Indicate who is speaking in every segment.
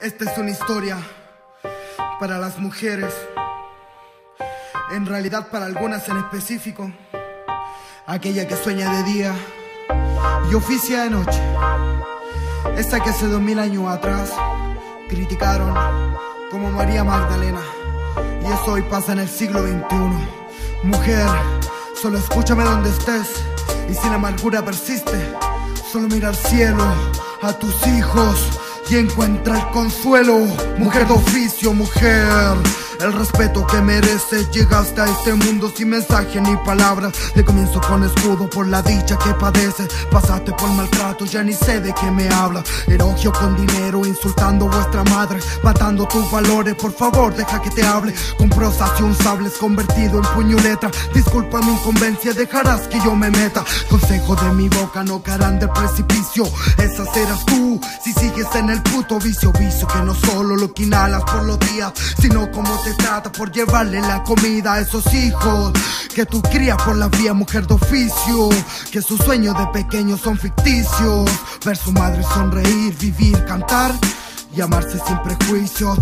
Speaker 1: Esta es una historia para las mujeres, en realidad para algunas en específico, aquella que sueña de día y oficia de noche, esa que hace 2000 años atrás criticaron como María Magdalena, y eso hoy pasa en el siglo XXI. Mujer, solo escúchame donde estés, y si la amargura persiste, solo mira al cielo, a tus hijos, y encuentra el consuelo. Mujer de oficio, mujer, el respeto que mereces. Llegaste a este mundo sin mensaje ni palabras. De comienzo con escudo por la dicha que padeces. Pasaste por maltrato, ya ni sé de qué me hablas. Elogio con dinero, insultando a vuestra madre, matando tus valores. Por favor, deja que te hable. Con prosas y un sable convertido en puño y letra. Disculpa mi incumbencia, dejarás que yo me meta. Consejos de mi boca no caerán del precipicio. Esa serás tú si sigues en el puto vicio. Vicio que no solo lo que inhalas por los días, sino como te trata por llevarle la comida a esos hijos que tú crías por la vía. Mujer de oficio, que sus sueños de pequeños son ficticios. Ver su madre sonreír, vivir, cantar y amarse sin prejuicios.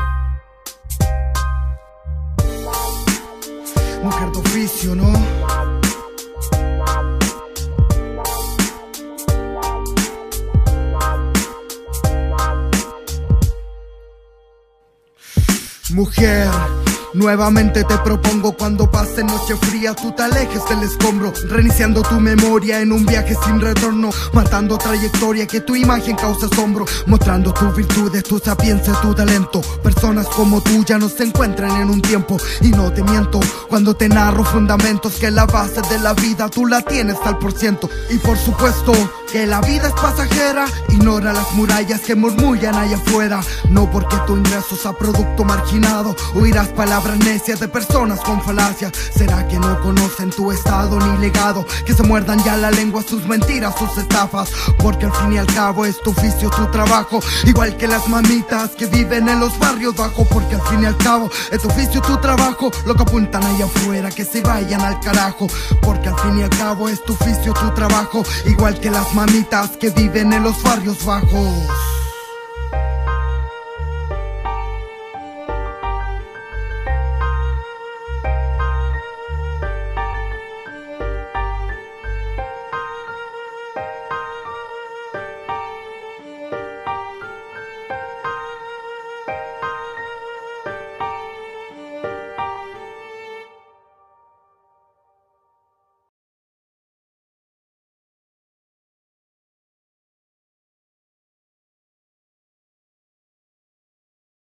Speaker 1: Mujer de oficio, ¿no? Mujer, nuevamente te propongo, cuando pase noche fría tú te alejes del escombro, reiniciando tu memoria en un viaje sin retorno, matando trayectoria que tu imagen causa asombro, mostrando tus virtudes, tu sapiencia, tu talento. Personas como tú ya no se encuentran en un tiempo, y no te miento cuando te narro fundamentos, que la base de la vida tú la tienes al %. Y por supuesto que la vida es pasajera, ignora las murallas que murmullan allá afuera. No porque tu ingreso sea producto marginado, oirás palabras necias de personas con falacias. ¿Será que no conocen tu estado ni legado? Que se muerdan ya la lengua sus mentiras, sus estafas. Porque al fin y al cabo es tu oficio, tu trabajo, igual que las mamitas que viven en los barrios bajos. Porque al fin y al cabo es tu oficio, tu trabajo, lo que apuntan allá afuera que se vayan al carajo. Porque al fin y al cabo es tu oficio, tu trabajo, igual que las mamitas que viven en los barrios bajos.